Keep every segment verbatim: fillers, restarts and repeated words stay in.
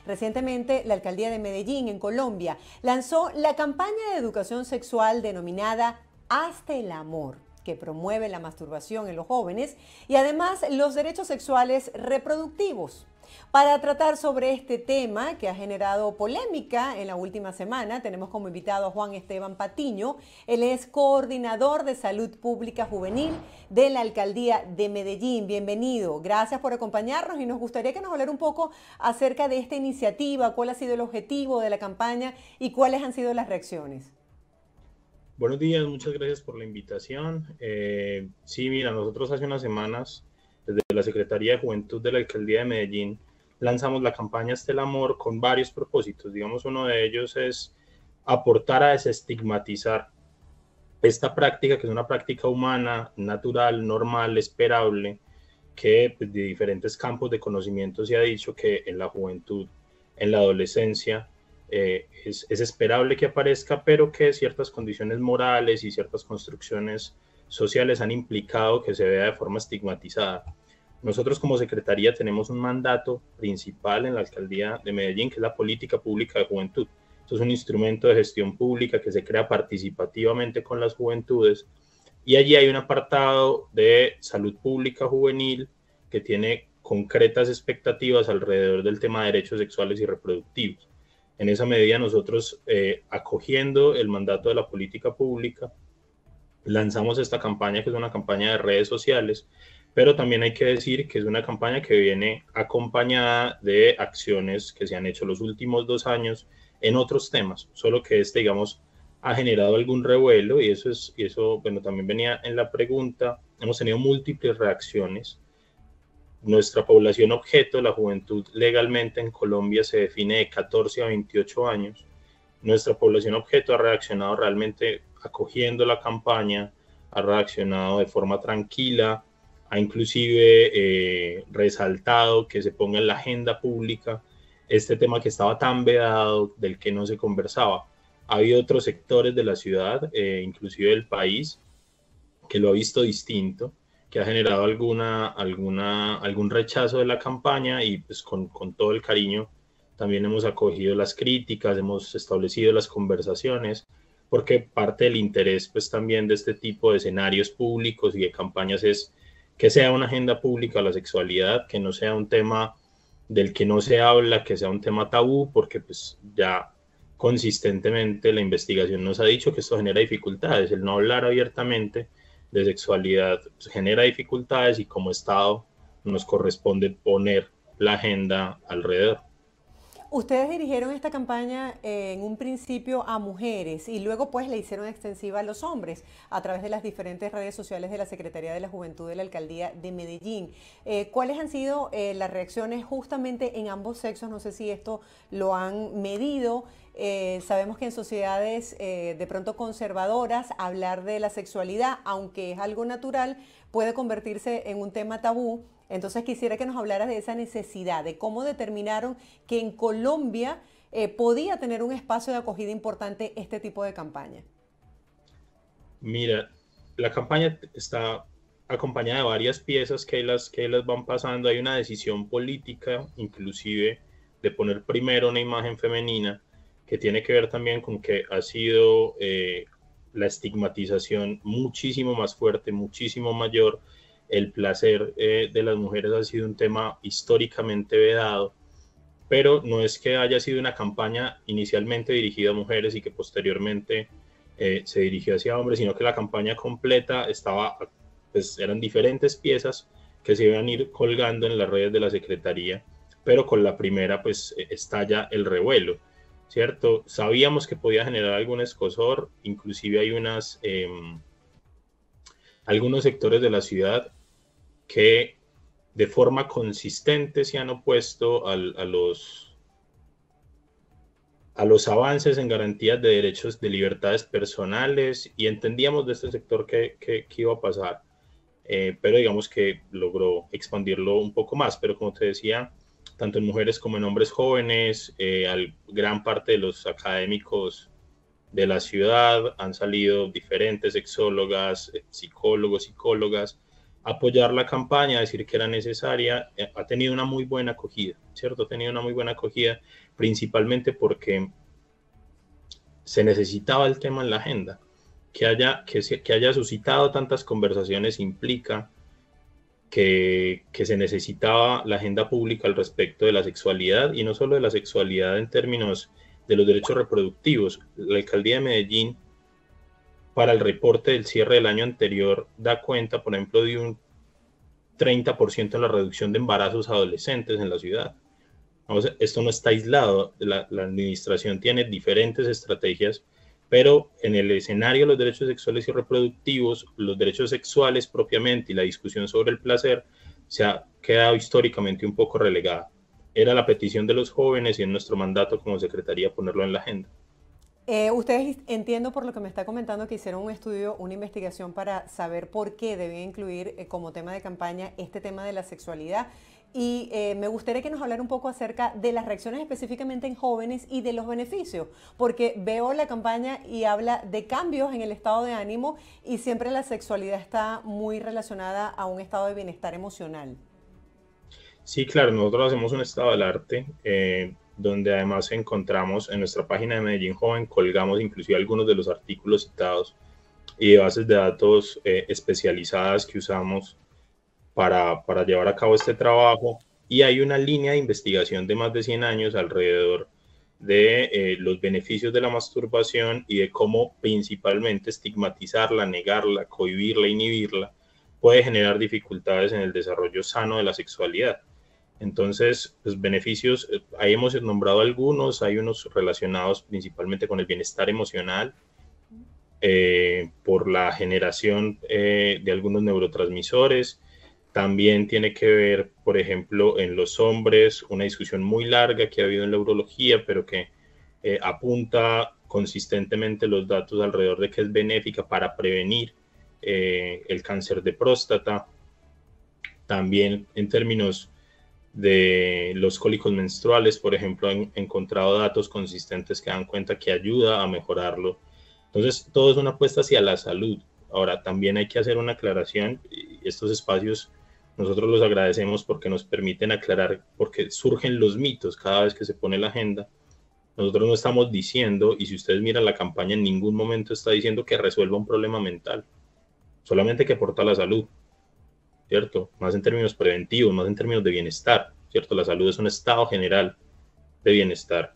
Recientemente, la alcaldía de Medellín, en Colombia, lanzó la campaña de educación sexual denominada Hasta el Amor, que promueve la masturbación en los jóvenes y además los derechos sexuales reproductivos. Para tratar sobre este tema que ha generado polémica en la última semana, tenemos como invitado a Juan Esteban Patiño. Él es coordinador de Salud Pública Juvenil de la Alcaldía de Medellín. Bienvenido, gracias por acompañarnos y nos gustaría que nos hablara un poco acerca de esta iniciativa, cuál ha sido el objetivo de la campaña y cuáles han sido las reacciones. Buenos días, muchas gracias por la invitación. Eh, sí, mira, nosotros hace unas semanas, desde la Secretaría de Juventud de la Alcaldía de Medellín, lanzamos la campaña Hasta el Amor con varios propósitos. Digamos, uno de ellos es aportar a desestigmatizar esta práctica, que es una práctica humana, natural, normal, esperable, que pues, de diferentes campos de conocimiento se ha dicho que en la juventud, en la adolescencia, eh, es, es esperable que aparezca, pero que ciertas condiciones morales y ciertas construcciones sociales han implicado que se vea de forma estigmatizada. Nosotros como Secretaría tenemos un mandato principal en la Alcaldía de Medellín, que es la Política Pública de Juventud. Esto es un instrumento de gestión pública que se crea participativamente con las juventudes y allí hay un apartado de salud pública juvenil que tiene concretas expectativas alrededor del tema de derechos sexuales y reproductivos. En esa medida nosotros, eh, acogiendo el mandato de la política pública, lanzamos esta campaña, que es una campaña de redes sociales, pero también hay que decir que es una campaña que viene acompañada de acciones que se han hecho los últimos dos años en otros temas, solo que este, digamos, ha generado algún revuelo y eso, es, y eso bueno, también venía en la pregunta. Hemos tenido múltiples reacciones. Nuestra población objeto, la juventud legalmente en Colombia se define de catorce a veintiocho años. Nuestra población objeto ha reaccionado realmente acogiendo la campaña, ha reaccionado de forma tranquila, ha inclusive eh, resaltado que se ponga en la agenda pública este tema que estaba tan vedado, del que no se conversaba. Ha habido otros sectores de la ciudad, eh, inclusive del país, que lo ha visto distinto, que ha generado alguna, alguna, algún rechazo de la campaña y pues con, con todo el cariño también hemos acogido las críticas, hemos establecido las conversaciones, porque parte del interés pues también de este tipo de escenarios públicos y de campañas es que sea una agenda pública la sexualidad, que no sea un tema del que no se habla, que sea un tema tabú, porque pues ya consistentemente la investigación nos ha dicho que esto genera dificultades, el no hablar abiertamente de sexualidad pues, genera dificultades y como Estado nos corresponde poner la agenda alrededor. Ustedes dirigieron esta campaña eh, en un principio a mujeres y luego pues la hicieron extensiva a los hombres a través de las diferentes redes sociales de la Secretaría de la Juventud de la Alcaldía de Medellín. Eh, ¿Cuáles han sido eh, las reacciones justamente en ambos sexos? No sé si esto lo han medido. Eh, sabemos que en sociedades eh, de pronto conservadoras hablar de la sexualidad, aunque es algo natural, puede convertirse en un tema tabú. Entonces quisiera que nos hablaras de esa necesidad, de cómo determinaron que en Colombia eh, podía tener un espacio de acogida importante este tipo de campaña. Mira, la campaña está acompañada de varias piezas que las, que las van pasando. Hay una decisión política, inclusive, de poner primero una imagen femenina, que tiene que ver también con que ha sido eh, la estigmatización muchísimo más fuerte, muchísimo mayor. El placer eh, de las mujeres ha sido un tema históricamente vedado, pero no es que haya sido una campaña inicialmente dirigida a mujeres y que posteriormente eh, se dirigió hacia hombres, sino que la campaña completa estaba, pues eran diferentes piezas que se iban a ir colgando en las redes de la Secretaría, pero con la primera pues estalla el revuelo, ¿cierto? Sabíamos que podía generar algún escozor, inclusive hay unas... Eh, algunos sectores de la ciudad que de forma consistente se han opuesto al, a, los, a los avances en garantías de derechos de libertades personales y entendíamos de este sector que, que, que iba a pasar, eh, pero digamos que logró expandirlo un poco más, pero como te decía, tanto en mujeres como en hombres jóvenes, eh, al, gran parte de los académicos de la ciudad han salido diferentes sexólogas, psicólogos, psicólogas, apoyar la campaña, decir que era necesaria, ha tenido una muy buena acogida, ¿cierto? Ha tenido una muy buena acogida, principalmente porque se necesitaba el tema en la agenda. Que haya, que, se, que haya suscitado tantas conversaciones implica que, que se necesitaba la agenda pública al respecto de la sexualidad, y no solo de la sexualidad en términos de los derechos reproductivos. La alcaldía de Medellín, para el reporte del cierre del año anterior, da cuenta, por ejemplo, de un treinta por ciento en la reducción de embarazos adolescentes en la ciudad. Vamos, esto no está aislado, la, la administración tiene diferentes estrategias, pero en el escenario de los derechos sexuales y reproductivos, los derechos sexuales propiamente y la discusión sobre el placer se ha quedado históricamente un poco relegada. Era la petición de los jóvenes y en nuestro mandato como secretaría ponerlo en la agenda. Eh, ustedes, entiendo por lo que me está comentando, que hicieron un estudio, una investigación para saber por qué debía incluir eh, como tema de campaña este tema de la sexualidad. Y eh, me gustaría que nos hablara un poco acerca de las reacciones específicamente en jóvenes y de los beneficios, porque veo la campaña y habla de cambios en el estado de ánimo y siempre la sexualidad está muy relacionada a un estado de bienestar emocional. Sí, claro, nosotros hacemos un estado del arte, eh, donde además encontramos en nuestra página de Medellín Joven, colgamos inclusive algunos de los artículos citados y de bases de datos eh, especializadas que usamos Para, para llevar a cabo este trabajo, y hay una línea de investigación de más de cien años alrededor de eh, los beneficios de la masturbación y de cómo principalmente estigmatizarla, negarla, cohibirla, inhibirla puede generar dificultades en el desarrollo sano de la sexualidad. Entonces, los beneficios, eh, ahí hemos nombrado algunos, hay unos relacionados principalmente con el bienestar emocional, eh, por la generación eh, de algunos neurotransmisores. También tiene que ver, por ejemplo, en los hombres, una discusión muy larga que ha habido en la urología, pero que eh, apunta consistentemente los datos alrededor de que es benéfica para prevenir eh, el cáncer de próstata. También en términos de los cólicos menstruales, por ejemplo, han encontrado datos consistentes que dan cuenta que ayuda a mejorarlo. Entonces, todo es una apuesta hacia la salud. Ahora, también hay que hacer una aclaración, y estos espacios nosotros los agradecemos porque nos permiten aclarar, porque surgen los mitos cada vez que se pone la agenda. Nosotros no estamos diciendo, y si ustedes miran la campaña, en ningún momento está diciendo que resuelva un problema mental, solamente que aporta a la salud, ¿cierto? Más en términos preventivos, más en términos de bienestar, ¿cierto? La salud es un estado general de bienestar,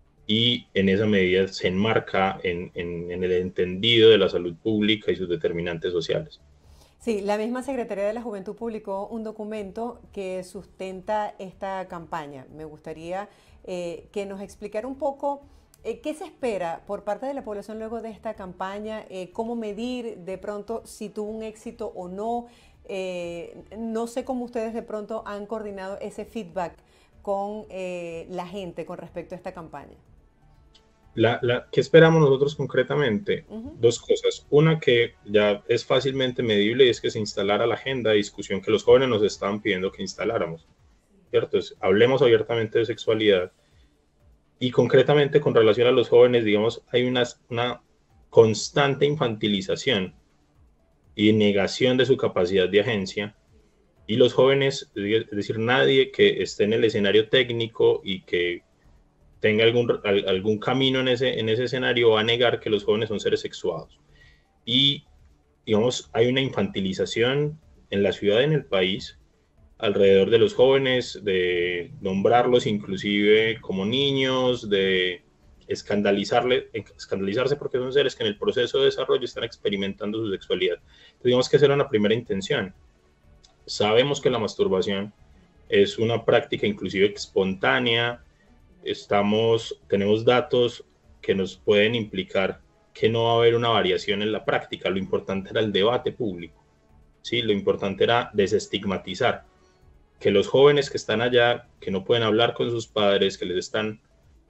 y en esa medida se enmarca en, en, en el entendido de la salud pública y sus determinantes sociales. Sí, la misma Secretaría de la Juventud publicó un documento que sustenta esta campaña. Me gustaría eh, que nos explicara un poco eh, qué se espera por parte de la población luego de esta campaña, eh, cómo medir de pronto si tuvo un éxito o no. Eh, no sé cómo ustedes de pronto han coordinado ese feedback con eh, la gente con respecto a esta campaña. La, la, ¿Qué esperamos nosotros concretamente? Uh-huh. Dos cosas. Una que ya es fácilmente medible, y es que se instalara la agenda de discusión que los jóvenes nos estaban pidiendo que instaláramos, ¿cierto? Entonces, hablemos abiertamente de sexualidad, y concretamente con relación a los jóvenes, digamos, hay una, una constante infantilización y negación de su capacidad de agencia, y los jóvenes, es decir, nadie que esté en el escenario técnico y que tenga algún, algún camino en ese, en ese escenario va a negar que los jóvenes son seres sexuados. Y, digamos, hay una infantilización en la ciudad y en el país alrededor de los jóvenes, de nombrarlos inclusive como niños, de escandalizarle, escandalizarse porque son seres que en el proceso de desarrollo están experimentando su sexualidad. Entonces, digamos que esa era una primera intención. Sabemos que la masturbación es una práctica inclusive espontánea. Estamos, tenemos datos que nos pueden implicar que no va a haber una variación en la práctica. Lo importante era el debate público, ¿sí? Lo importante era desestigmatizar, que los jóvenes que están allá, que no pueden hablar con sus padres, que les están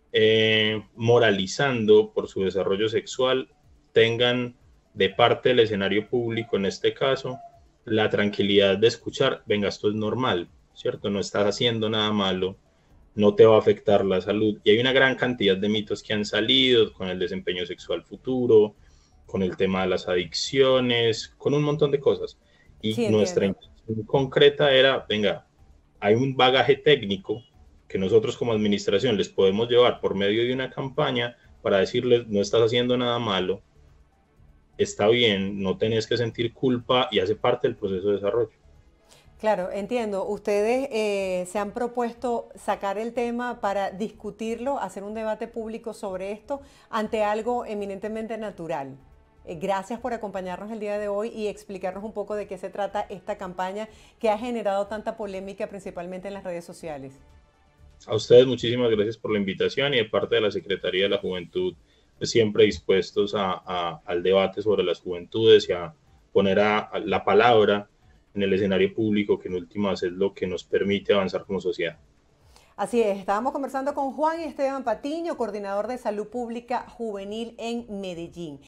eh, moralizando por su desarrollo sexual, tengan de parte del escenario público, en este caso, la tranquilidad de escuchar: venga, esto es normal, ¿cierto? No estás haciendo nada malo, no te va a afectar la salud. Y hay una gran cantidad de mitos que han salido con el desempeño sexual futuro, con el tema de las adicciones, con un montón de cosas. Y Sí, nuestra entiendo. concreta era, venga, hay un bagaje técnico que nosotros como administración les podemos llevar por medio de una campaña para decirles, no estás haciendo nada malo, está bien, no tenés que sentir culpa y hace parte del proceso de desarrollo. Claro, entiendo. Ustedes eh, se han propuesto sacar el tema para discutirlo, hacer un debate público sobre esto ante algo eminentemente natural. Eh, gracias por acompañarnos el día de hoy y explicarnos un poco de qué se trata esta campaña que ha generado tanta polémica principalmente en las redes sociales. A ustedes muchísimas gracias por la invitación y de parte de la Secretaría de la Juventud, pues siempre dispuestos a, a, al debate sobre las juventudes y a poner a, a la palabra en el escenario público, que en últimas es lo que nos permite avanzar como sociedad. Así es, estábamos conversando con Juan Esteban Patiño, coordinador de Salud Pública Juvenil en Medellín.